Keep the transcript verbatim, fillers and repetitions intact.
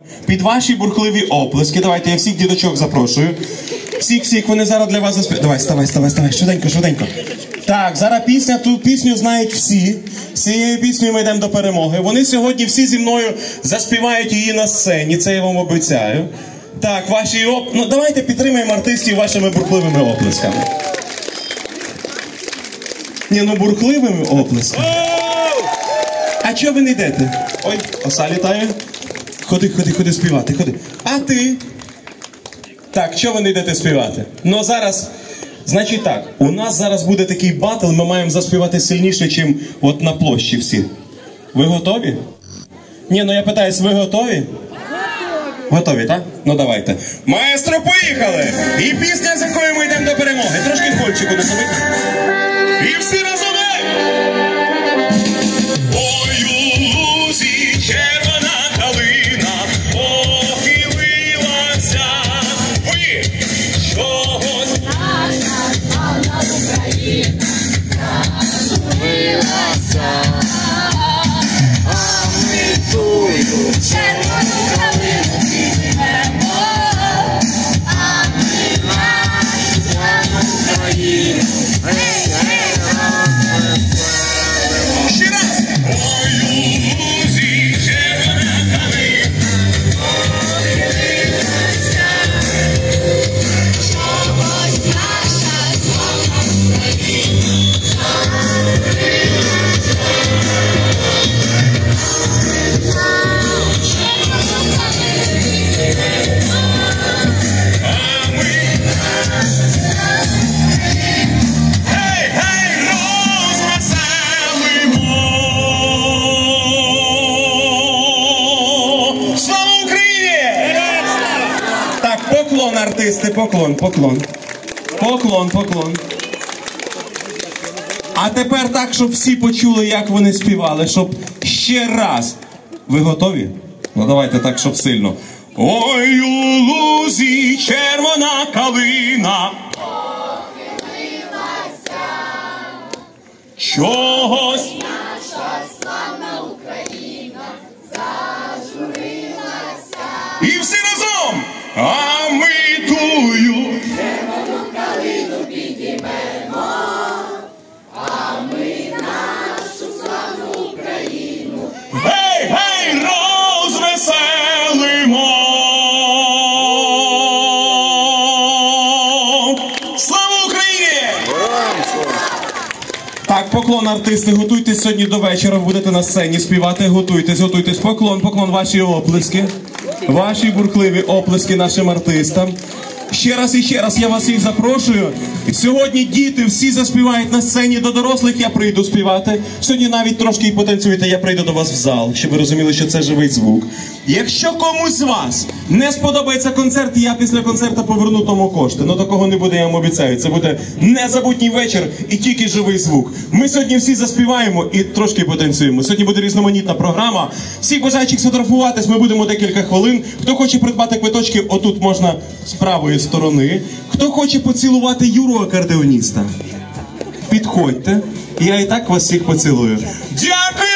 Під ваші бурхливі оплески, давайте, я всіх діточок запрошую. Всіх-всіх, вони зараз для вас заспівають. Давай, ставай, ставай, ставай, швиденько, швиденько. Так, зараз пісня, ту пісню знають всі. З цією піснею ми йдемо до перемоги. Вони сьогодні всі зі мною заспівають її на сцені, це я вам обіцяю. Так, ваші оп... Ну, давайте підтримаємо артистів вашими бурхливими оплесками. Ні, ну бурхливими оплесками. А чого ви не йдете? Ой, оса літає. Ходи, ходи, ходи співати, ходи. А ти? Так, чого ви не йдете співати? Ну зараз, значить так, у нас зараз буде такий батл, ми маємо заспівати сильніше, ніж от на площі всі. Ви готові? Ні, ну я питаюсь, ви готові? Готові, так? Ну давайте. Маестро, поїхали! І пісня, з якою ми йдемо до перемоги. Трошки хольчику не зробити. І всі разом! Ой, у лузі червона калина похилилася. Ви чогось наша славна Україна зажурилася. А ми тую червону калину піднімемо, а ми нашу славну Україну. Ще раз! Ой, у лузі червона калина похилилася. Чогось наша славна Україна зажурилася. Поклон, артисти, поклон, поклон. Поклон, поклон. А тепер так, щоб всі почули, як вони співали, щоб ще раз. Ви готові? Ну давайте так, щоб сильно. Ой, у лузі червона калина похилилася. Чогось наша славна Україна зажурилася. І всі разом! А ми тую червону калину підіймемо, а ми нашу славну Україну гей, гей, розвеселимо. Слава Україні! Так, поклон, артисти, готуйтесь сьогодні до вечора, будете на сцені співати, готуйтесь, готуйтесь. Поклон, поклон, ваші оплески. Ваші бурхливі оплески нашим артистам. Ще раз і ще раз я вас всіх запрошую. Сьогодні діти всі заспівають на сцені, до дорослих я прийду співати. Сьогодні навіть трошки і потанцюєте, я прийду до вас в зал, щоб ви розуміли, що це живий звук. Якщо комусь з вас не сподобається концерт, я після концерту поверну тому кошти. Ну такого не буде, я вам обіцяю. Це буде незабутній вечір і тільки живий звук. Ми сьогодні всі заспіваємо і трошки потанцюємо. Сьогодні буде різноманітна програма. Всіх бажаючих сфотографуватись, ми будемо декілька хвилин. Хто хоче придбати квиточки, отут можна з правої сторони. Хто хоче поцілувати Юру акордеоніста, підходьте. Я і так вас всіх поцілую. Дякую!